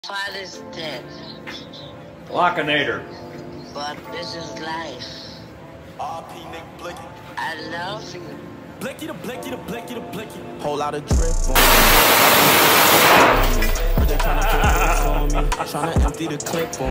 Father's dead. Glockinator. But this is life. RP Nick Blicky. I love you. Blicky the blicky the blicky the blicky. Whole lot of drip on me. They tryna put this on me. Tryna empty the clip on me.